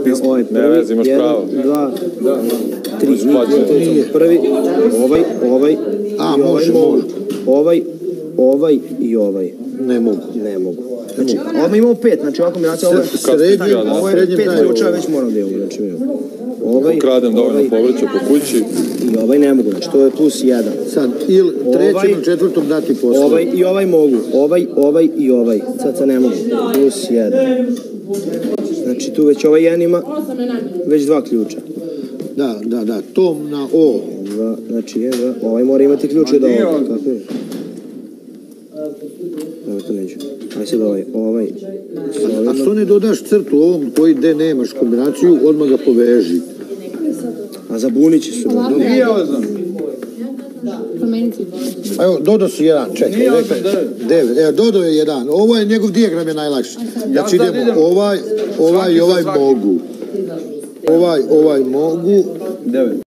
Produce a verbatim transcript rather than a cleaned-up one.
pismo. Ovaj Ne vezi, imaš pravo. jedan, dva, tri. Nije. Prvi, ovaj, ovaj, A, i ovaj može, mogu. može. Ovaj, ovaj i ovaj. Ne mogu. Ne mogu. Znači, ovdje imamo pet, znači ova kombinacija, ovo je, Srednji, ovo je srednji pet taj. ključeva, već moram da imamo, znači imamo. Ovaj, Ukradem dovoljno ovaj povrća po kući. i ovaj ne mogu, znači to je plus jedan. Sad, ili trećem Ovaj- ili četvrtom dati posle. Ovaj i ovaj mogu, ovaj, ovaj i ovaj. Sad sad ne mogu, plus jedan. Znači tu već ovaj jedan ima već dva ključa. Da, da, da, tom na O. Dva, znači jedan, dva, ovaj mora imati ključe da ovo, kako je? Evo to neću. Aj sad ovaj, ovaj. s A ovima. što ne dodaš crtu ovom koji gde nemaš kombinaciju, odmah ga poveži. A zabunit će se. A evo, dodao si jedan, čekaj, rekaj, devet, evo, dodao je jedan, ovo je njegov dijagram je najlakši. Znači idemo, ovaj, ovaj i ovaj mogu. Ovaj, ovaj mogu. Devet.